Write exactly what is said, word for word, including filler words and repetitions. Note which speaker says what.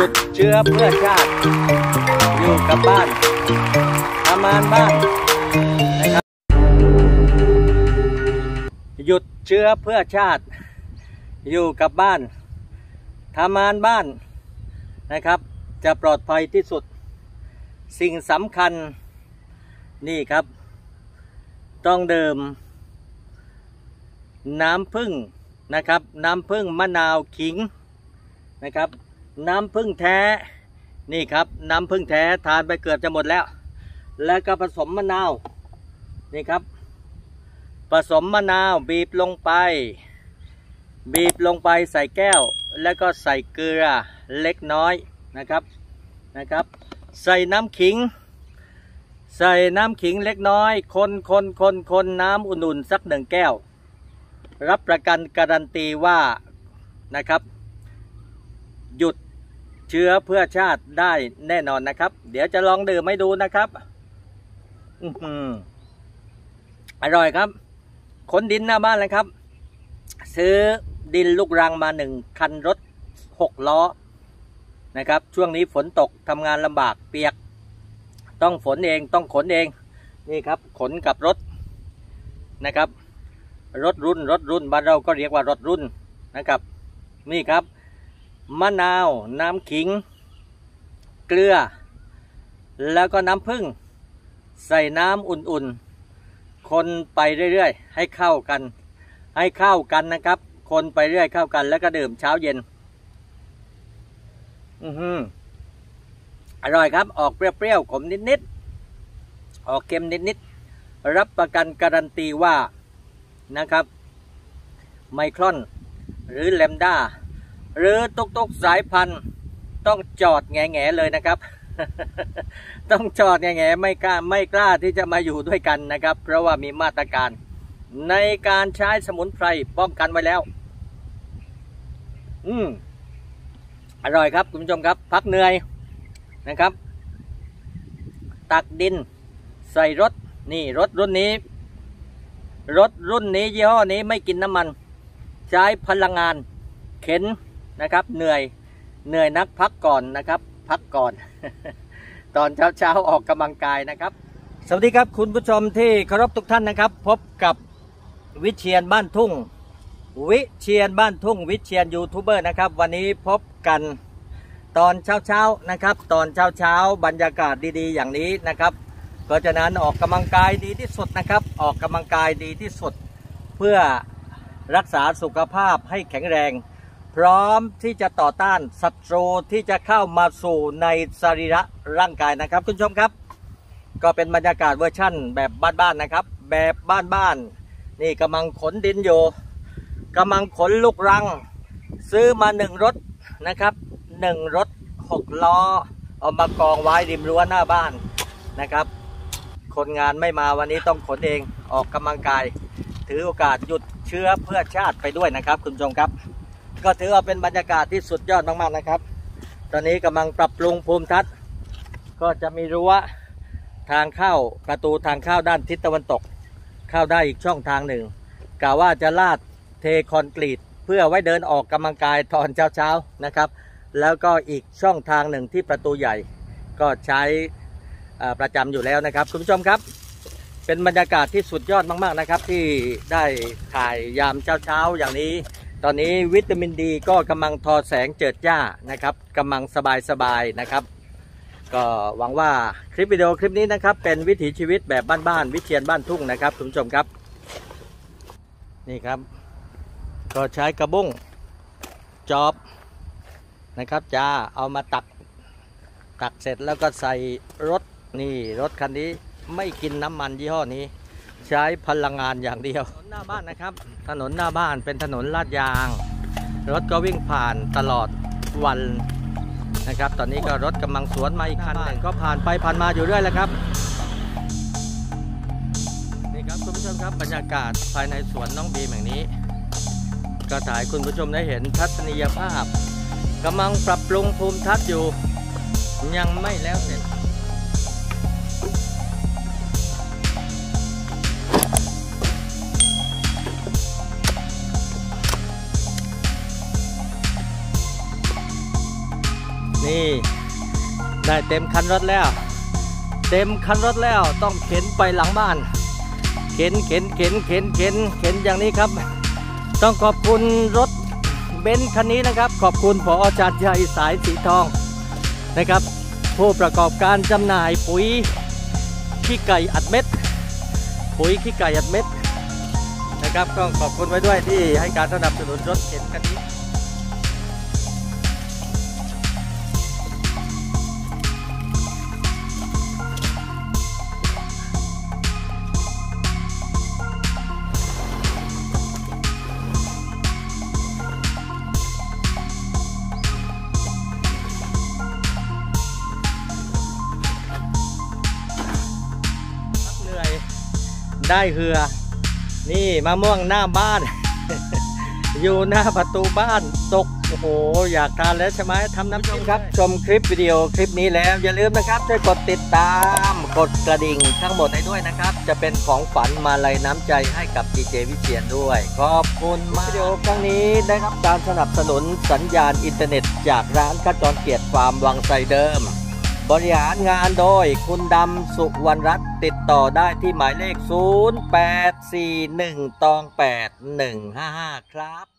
Speaker 1: หยุดเชื้อเพื่อชาติอยู่กับบ้านทำงานบ้านนะครับหยุดเชื้อเพื่อชาติอยู่กับบ้านทำงานบ้านนะครับจะปลอดภัยที่สุดสิ่งสำคัญนี่ครับต้องดื่มน้ำผึ้งนะครับน้ำผึ้งมะนาวขิงนะครับน้ำผึ้งแท้นี่ครับน้ำผึ้งแท้ทานไปเกือบจะหมดแล้วแล้วก็ผสมมะนาวนี่ครับผสมมะนาวบีบลงไปบีบลงไปใส่แก้วแล้วก็ใส่เกลือเล็กน้อยนะครับนะครับใส่น้ำขิงใส่น้ำขิงเล็กน้อยคนคนคนคนน้ำอุ่นๆสักหนึ่งแก้วรับประกันการันตีว่านะครับหยุดเชื้อเพื่อชาติได้แน่นอนนะครับเดี๋ยวจะลองดื่มให้ดูนะครับอือหืออร่อยครับขนดินหน้าบ้านเลยครับซื้อดินลูกรังมาหนึ่งคันรถหกล้อนะครับช่วงนี้ฝนตกทำงานลำบากเปียกต้องฝนเองต้องขนเองนี่ครับขนกับรถนะครับรถรุ่นรถรุ่นบ้านเราก็เรียกว่ารถรุ่นนะครับนี่ครับมะนาวน้ำขิงเกลือแล้วก็น้ำผึ้งใส่น้ำอุ่นๆคนไปเรื่อยๆให้เข้ากันให้เข้ากันนะครับคนไปเรื่อยเข้ากันแล้วก็ดื่มเช้าเย็นอือหืออร่อยครับออกเปรี้ยวๆขมนิดๆออกเค็มนิดๆรับประกันการันตีว่านะครับไมครอนหรือแลมด้าหรือตุกตุกสายพันธุ์ต้องจอดแง่ๆเลยนะครับ ต้องจอดแง่ๆไม่กล้าไม่กล้าที่จะมาอยู่ด้วยกันนะครับเพราะว่ามีมาตรการในการใช้สมุนไพรป้องกันไว้แล้วอืมอร่อยครับคุณผู้ชมครับพักเหนื่อยนะครับตักดินใส่รถนี่รถรุ่นนี้รถรุ่นนี้ยี่ห้อนี้ไม่กินน้ำมันใช้พลังงานเข็นนะครับเหนื่อยเหนื่อยนักพักก่อนนะครับพักก่อน ตอนเช้าเช้าออกกำลังกายนะครับสวัสดีครับคุณผู้ชมที่เคารพทุกท่านนะครับพบกับวิเชียรบ้านทุ่งวิเชียรบ้านทุ่งวิเชียรยูทูบเบอร์นะครับวันนี้พบกันตอนเช้าเช้านะครับตอนเช้าเช้าบรรยากาศดีๆอย่างนี้นะครับเพราะฉะนั้นออกกำลังกายดีที่สุดนะครับออกกำลังกายดีที่สุดเพื่อรักษาสุขภาพให้แข็งแรงพร้อมที่จะต่อต้านศัตรูที่จะเข้ามาสู่ในสรีระร่างกายนะครับคุณผู้ชมครับก็เป็นบรรยากาศเวอร์ชั่นแบบบ้านๆนะครับแบบบ้านๆนี่กำลังขนดินอยู่กำลังขนลูกรังซื้อมาหนึ่งรถนะครับหนึ่งรถหกล้อเอามากองไว้ริมรั้วหน้าบ้านนะครับคนงานไม่มาวันนี้ต้องขนเองออกกำลังกายถือโอกาสหยุดเชื้อเพื่อชาติไปด้วยนะครับคุณผู้ชมครับก็ถือว่าเป็นบรรยากาศที่สุดยอดมากๆนะครับตอนนี้กำลังปรับปรุงภูมิทัศน์ก็จะมีรั้วทางเข้าประตูทางเข้าด้านทิศตะวันตกเข้าได้อีกช่องทางหนึ่งกะว่าจะลาดเทคอนกรีตเพื่อไว้เดินออกกำลังกายตอนเช้าๆนะครับแล้วก็อีกช่องทางหนึ่งที่ประตูใหญ่ก็ใช้ประจำอยู่แล้วนะครับคุณผู้ชมครับเป็นบรรยากาศที่สุดยอดมากๆนะครับที่ได้ถ่ายยามเช้าๆอย่างนี้ตอนนี้วิตามินดีก็กำลังทอแสงเจิดจ้านะครับกำลังสบายๆนะครับก็หวังว่าคลิปวิดีโอคลิปนี้นะครับเป็นวิถีชีวิตแบบบ้านๆวิเชียรบ้านทุ่งนะครับคุณผู้ชมครับนี่ครับก็ใช้กระบุ้งจอบนะครับจ้าเอามาตักตักเสร็จแล้วก็ใส่รถนี่รถคันนี้ไม่กินน้ำมันยี่ห้อนี้ใช้พลังงานอย่างเดียวถนนหน้าบ้านนะครับถนนหน้าบ้านเป็นถนนลาดยางรถก็วิ่งผ่านตลอดวันนะครับตอนนี้ก็รถกำลังสวนมาอีกคันหนึ่งก็ผ่านไปผ่านมาอยู่เรื่อยแล้วครับนี่ครับคุณผู้ชมครับบรรยากาศภายในสวนน้องบีมอย่างนี้ก็ถ่ายคุณผู้ชมได้เห็นทัศนียภาพกำลังปรับปรุงภูมิทัศน์อยู่ยังไม่แล้วเสร็จนี่ได้เต็มคันรถแล้ว เต็มคันรถแล้วต้องเข็นไปหลังบ้านเข็นเข็นเข็นเข็นเข็นเข็นอย่างนี้ครับต้องขอบคุณรถเบนซ์คันนี้นะครับขอบคุณผอ.ชาญชัยสายสีทองนะครับผู้ประกอบการจำหน่ายปุ๋ยขี้ไก่อัดเม็ดปุ๋ยขี้ไก่อัดเม็ดนะครับต้องขอบคุณไว้ด้วยที่ให้การสนับสนุนรถเข็นคันนี้ได้เหือนี่มะม่วงหน้าบ้าน อยู่หน้าประตูบ้านตกโอ้โหอยากทานแล้วใช่ไหมทำน้ำจิ้มครับชมคลิปวิดีโอคลิปนี้แล้วอย่าลืมนะครับช่วยกดติดตามกดกระดิ่งทั้งหมดให้ด้วยนะครับจะเป็นของฝันมาลัยน้ำใจให้กับดีเจวิเชียรด้วยขอบคุณมากวิดีโอครั้งนี้ได้รับการสนับสนุนสัญญาณอินเทอร์เน็ตจากร้านขจรเกียรติฟาร์มวังไสเดิมบริหารงานโดยคุณดำสุวรรณรัตน์ติดต่อได้ที่หมายเลขศูนย์ แปด สี่ หนึ่ง แปด หนึ่ง ห้า ห้าครับ